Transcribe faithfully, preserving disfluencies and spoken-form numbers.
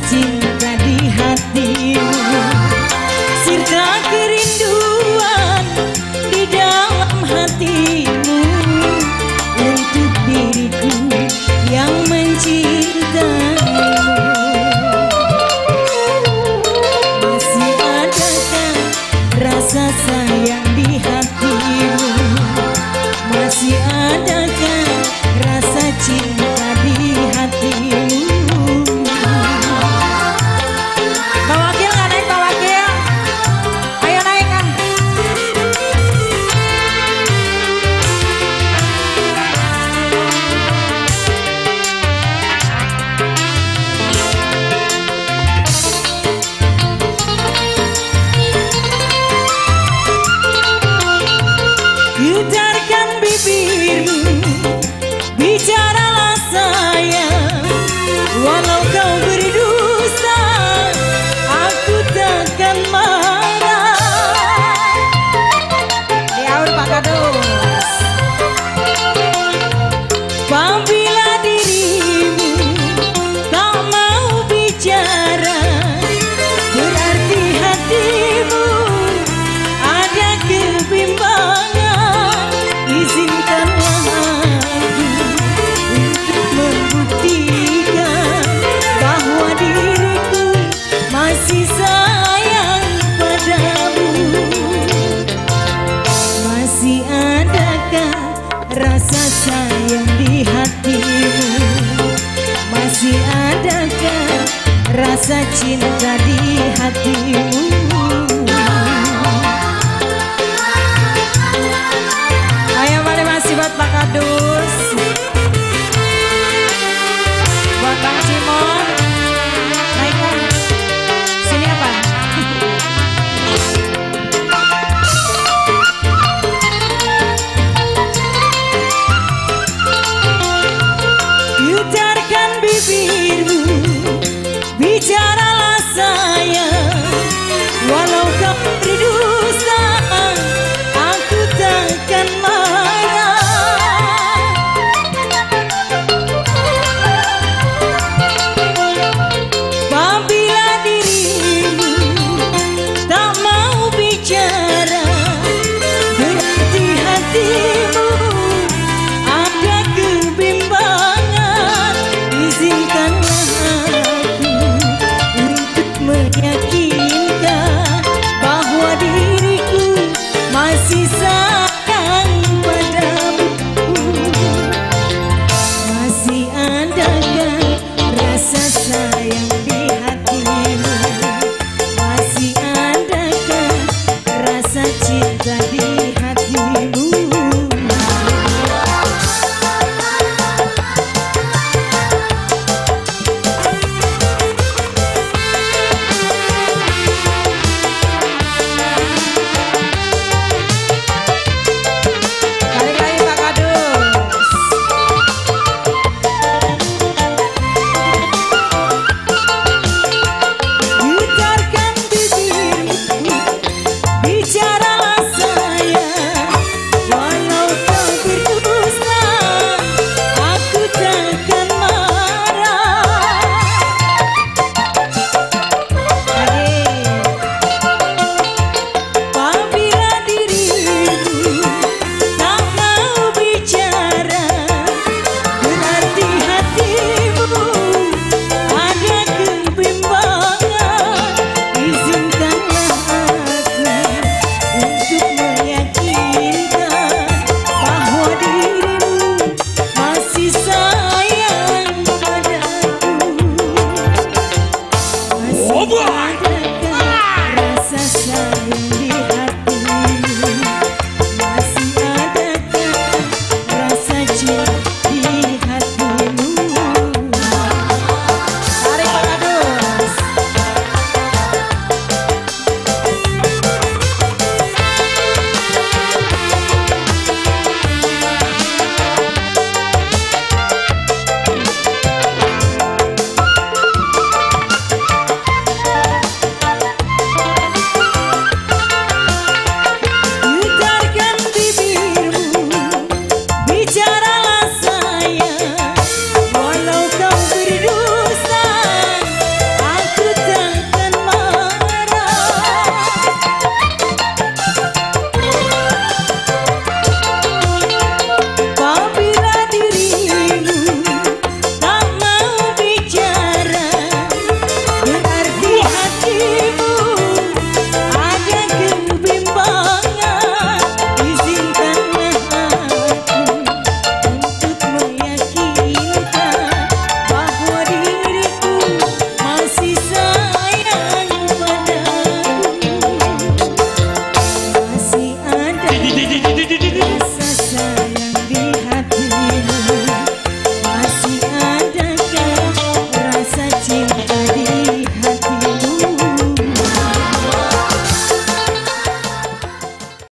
cinta di hatimu, serta kerinduan di dalam hatimu untuk diriku yang mencintaimu. Masih adakah rasa sayang di hatimu? Masih adakah rasa cinta di hatimu? Pak Wakil nggak naik, Pak Wakil? Ayo naikkan. Putarkan bibirmu, bicaralah sayang. Walau kau berdosa, aku takkan marah. Diaur Pak Kadus. Apabila dirimu tak mau bicara, berarti hatimu ada kebimbangan. Izinkanlah aku untuk membuktikan bahwa diriku masih sayang padamu. Masih adakah rasa sayang di hatimu? Masih adakah rasa cinta di hatimu? Ayo mari masih buat Pak Kadus, buat Bang Cimon, naikkan. Sini apa? Putarkan bibirmu, bicaralah sayang. Walau kau berdosa, aku takkan marah. Apabila dirimu tak mau bicara, berarti hatimu ada kebimbangan. Izinkanlah aku untuk meyakinkan bahwa diriku masih sayang padamu. Masih adakah rasa sayang